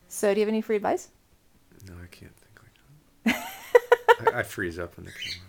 So, do you have any free advice? No, I can't think like that. I freeze up in the camera.